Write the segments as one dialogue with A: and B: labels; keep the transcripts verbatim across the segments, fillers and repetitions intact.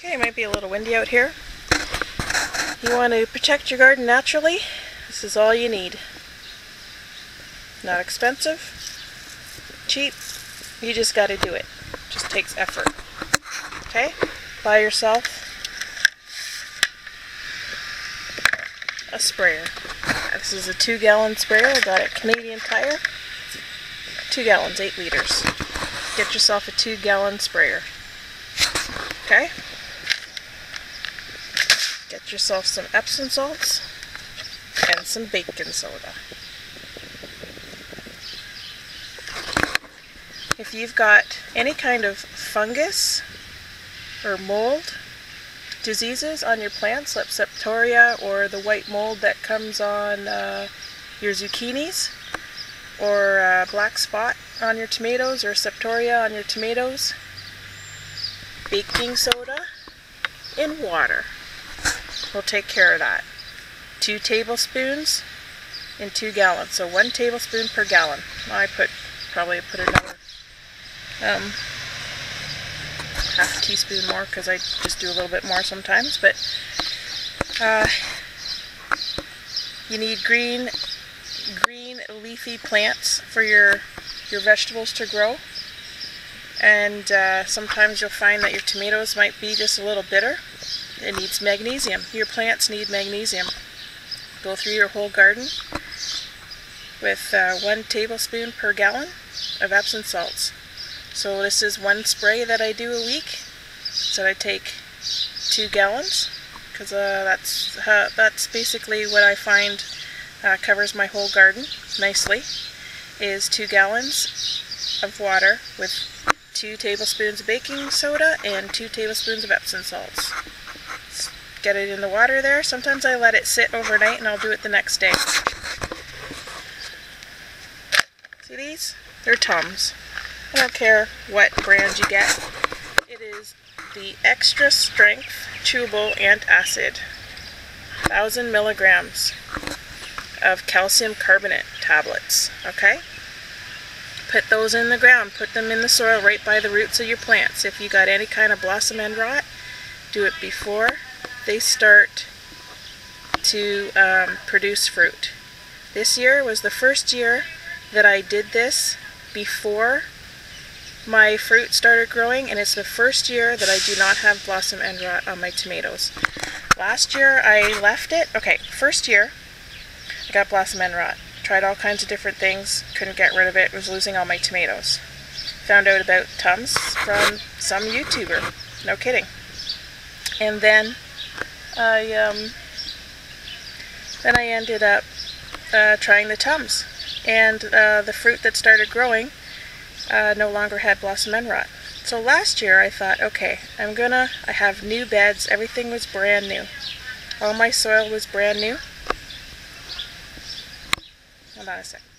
A: Okay, it might be a little windy out here. You want to protect your garden naturally? This is all you need. Not expensive, cheap, you just got to do it. Just takes effort. Okay? Buy yourself a sprayer. This is a two gallon sprayer. I got it at Canadian Tire. Two gallons, eight liters. Get yourself a two gallon sprayer. Okay? Get yourself some Epsom salts and some baking soda. If you've got any kind of fungus or mold diseases on your plants, like septoria or the white mold that comes on uh, your zucchinis, or uh, black spot on your tomatoes, or septoria on your tomatoes, baking soda in water will take care of that. Two tablespoons in two gallons, so one tablespoon per gallon. I put probably put another um, half a teaspoon more because I just do a little bit more sometimes. But uh, you need green, green leafy plants for your your vegetables to grow. And uh, sometimes you'll find that your tomatoes might be just a little bitter. It needs magnesium. Your plants need magnesium. Go through your whole garden with uh, one tablespoon per gallon of Epsom salts. So this is one spray that I do a week. So I take two gallons because uh, that's uh, that's basically what I find uh, covers my whole garden nicely. Is two gallons of water with two tablespoons of baking soda and two tablespoons of Epsom salts. Get it in the water there. Sometimes I let it sit overnight and I'll do it the next day. See these? They're Tums. I don't care what brand you get. It is the extra strength chewable antacid. one thousand milligrams of calcium carbonate tablets. Okay? Put those in the ground. Put them in the soil right by the roots of your plants. If you got any kind of blossom end rot, do it before they start to um, produce fruit. This year was the first year that I did this before my fruit started growing, and it's the first year that I do not have blossom end rot on my tomatoes. Last year I left it. Okay, first year I got blossom end rot. Tried all kinds of different things, couldn't get rid of it, was losing all my tomatoes. Found out about Tums from some YouTuber, no kidding. And then I um, then I ended up uh, trying the Tums, and uh, the fruit that started growing uh, no longer had blossom end rot. So last year I thought, okay, I'm gonna, I have new beds, everything was brand new. All my soil was brand new. Hold on a sec.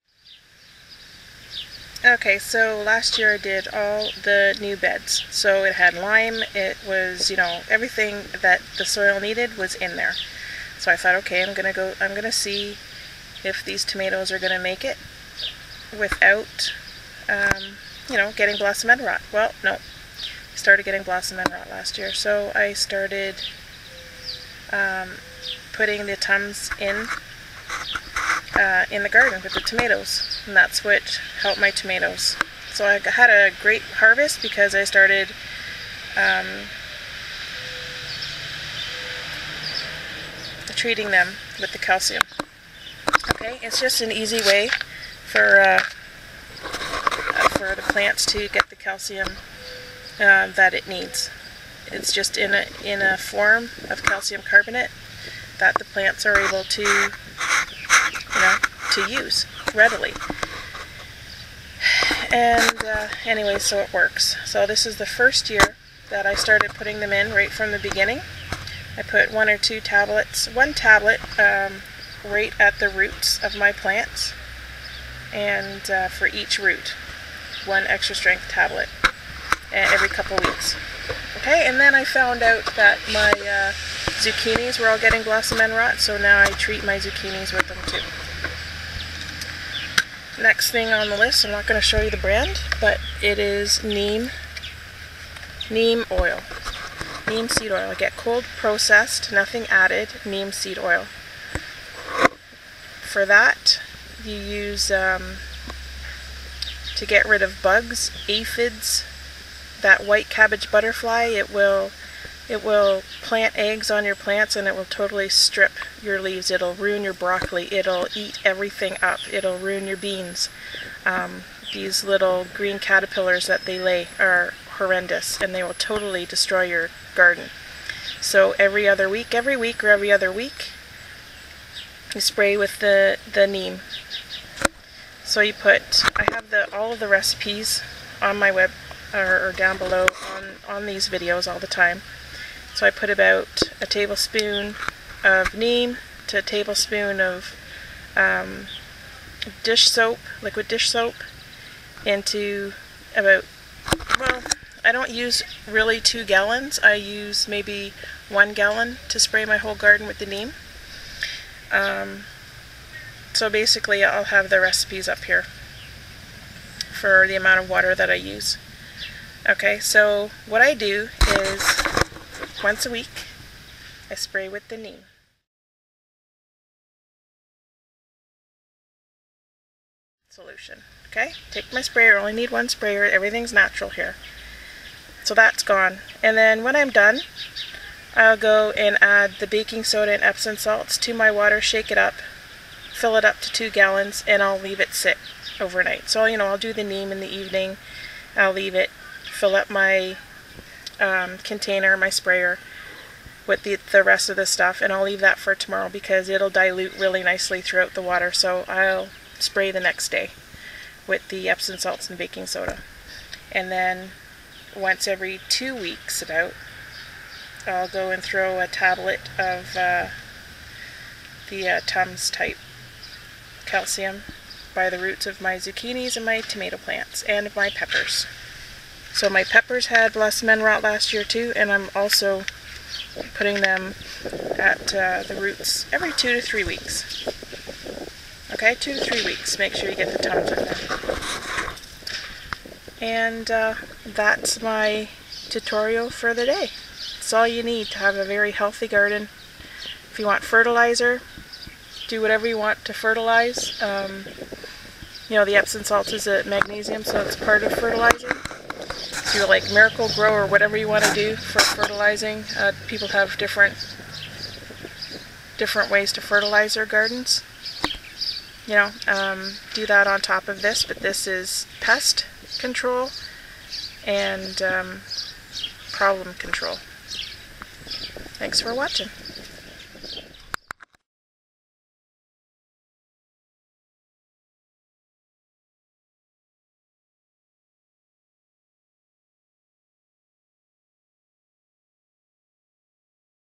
A: Okay, so last year I did all the new beds. So it had lime, it was, you know, everything that the soil needed was in there. So I thought, okay, I'm gonna go, I'm gonna see if these tomatoes are gonna make it without, um, you know, getting blossom end rot. Well, no, I started getting blossom end rot last year. So I started um, putting the Tums in Uh, in the garden with the tomatoes, and that's what helped my tomatoes. So I had a great harvest because I started um, treating them with the calcium. Okay, it's just an easy way for uh, uh, for the plants to get the calcium uh, that it needs. It's just in a in a form of calcium carbonate that the plants are able to, you know, to use readily. And uh, anyway, so it works. So this is the first year that I started putting them in right from the beginning. I put one or two tablets, one tablet um, right at the roots of my plants, and uh, for each root, one extra strength tablet every couple weeks. Okay, and then I found out that my uh, zucchinis were all getting blossom end rot, so now I treat my zucchinis with them too. Next thing on the list, I'm not going to show you the brand, but it is Neem, Neem Oil. neem seed oil. I get cold processed, nothing added, neem seed oil. For that, you use, um, to get rid of bugs, aphids, that white cabbage butterfly, it will it will plant eggs on your plants and it will totally strip your leaves. It'll ruin your broccoli. It'll eat everything up. It'll ruin your beans. Um, these little green caterpillars that they lay are horrendous, and they will totally destroy your garden. So every other week, every week or every other week, you spray with the, the neem. So you put, I have the all of the recipes on my web, or, or down below on, on these videos all the time. So I put about a tablespoon of neem to a tablespoon of um, dish soap, liquid dish soap, into about, well, I don't use really two gallons. I use maybe one gallon to spray my whole garden with the neem. Um, so basically I'll have the recipes up here for the amount of water that I use. Okay, so what I do is once a week I spray with the neem. Solution. Okay, take my sprayer, only need one sprayer, everything's natural here. So that's gone. And then when I'm done, I'll go and add the baking soda and Epsom salts to my water, shake it up, fill it up to two gallons, and I'll leave it sit overnight. So, you know, I'll do the neem in the evening, I'll leave it, fill up my um, container, my sprayer, with the, the rest of the stuff, and I'll leave that for tomorrow because it'll dilute really nicely throughout the water. So I'll spray the next day with the Epsom salts and baking soda. And then once every two weeks about, I'll go and throw a tablet of uh, the uh, Tums type calcium by the roots of my zucchinis and my tomato plants and my peppers. So my peppers had blossom end rot last year too, and I'm also putting them at uh, the roots every two to three weeks. Okay, two to three weeks. Make sure you get the Tums in there. And uh, that's my tutorial for the day. It's all you need to have a very healthy garden. If you want fertilizer, do whatever you want to fertilize. Um, you know, the Epsom salt is a magnesium, so it's part of fertilizing. If you're like Miracle Grow or whatever you want to do for fertilizing, uh, people have different different ways to fertilize their gardens. You know, um, do that on top of this, but this is pest control and um, problem control. Thanks for watching.